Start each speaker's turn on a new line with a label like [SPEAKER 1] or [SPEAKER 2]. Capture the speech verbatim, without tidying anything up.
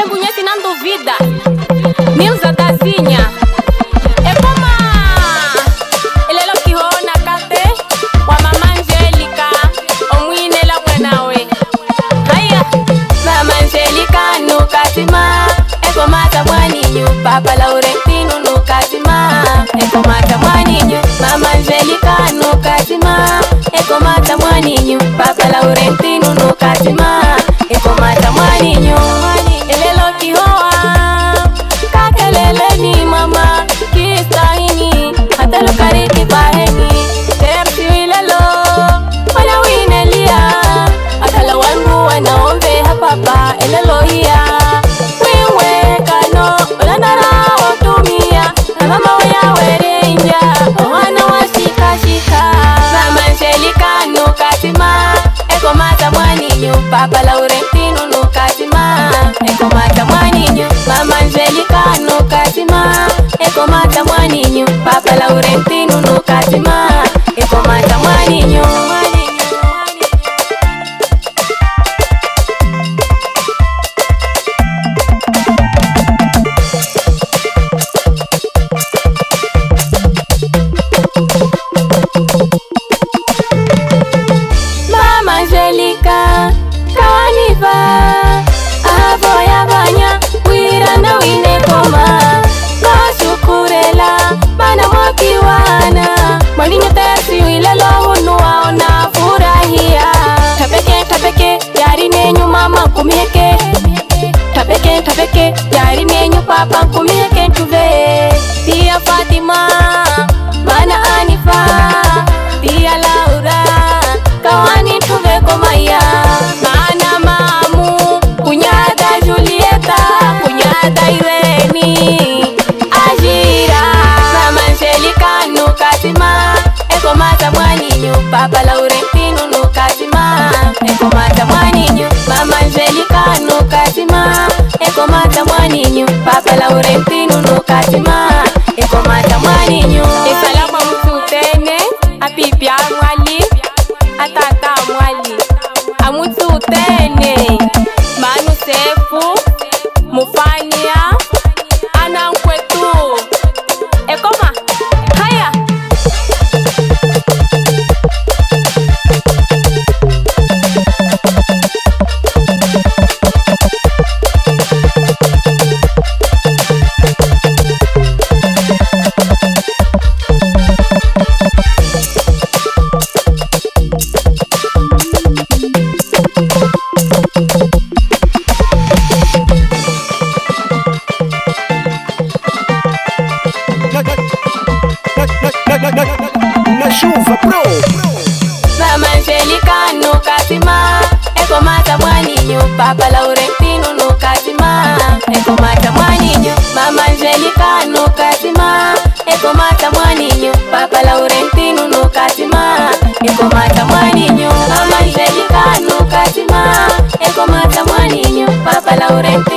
[SPEAKER 1] conhece não duvida. Nilza Dazinha. É como ele é o que rona cate. O a mamãe Angélica. O muine la buenawe. Haya. Mama Angélica no casima. É como a tamuaninho. Papa Laurentino no casima. É como a tamuaninho. Mama Angélica no casima. É como a tamuaninho. Papa Laurentino no casima. É como a tamuaninho. Ele é o que roa. Kakelele ni mama. Que está ini. Até lo carete baheni. Terci ilelo. Wana winelia. Até lo wangu wanaombe hapapa. Ele lo ia. Wiwe kano. Olanara otumia. Na mama waya werenja. Ohana wa shika shika. Mama Angélica no casima. É como a tamuaninho. Papa Laurentino no casima. É como a tamuaninho. Mama Angélica no casima. É como a tamuaninho. Papa Laurentino no casima. É como a tamuaninho. Mama Angélica, kawaniva. Avoya banya, wiranda wine koma. Kashukurela, bana wakiwana. Mwaninyo tersi wile lohunu waona furahia. Tapeke, tapeke, yari nenyu mama kumiheke. Tapeke, tapeke, yari nenyu papa kumiheke ntuve. Tia Fatima, bana Anifa. Tia Laura, kawani tuve komaya. Mana mamu, kunyada Julieta, kunyada Irene. Ajira, Mama Angélica no casima. É como a tamuaninho. Papa Laurentino no casima. É como a tamuaninho. Mama Angélica no casima. É como a tamuaninho. Papa Laurentino no casima. É como a tamuaninho. E salama mututene. A pipi a mwali. A tata a mwali. A mututene. Manu sefu. Mufania. Ana nkwetu. E koma. Haya.
[SPEAKER 2] Na chuva, bro.
[SPEAKER 1] Mama Angélica no casima. É como a tamuaninho. Papa Laurentino no casima. É como a tamuaninho. Mama Angélica no casima. É como a tamuaninho. Papa Laurentino no casima. É como a tamuaninho. Mama Angélica no casima. É como a tamuaninho. Papa Laurentino